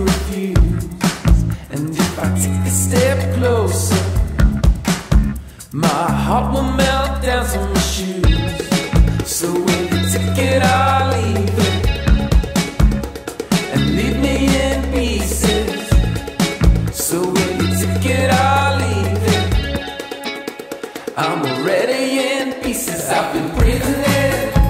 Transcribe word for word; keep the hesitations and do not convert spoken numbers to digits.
refuse. And if I take a step closer, my heart will melt down to my shoes. So with the ticket I'll leave it, and leave me in pieces. So with the ticket I'll leave it, I'm already in pieces. I've been breathing in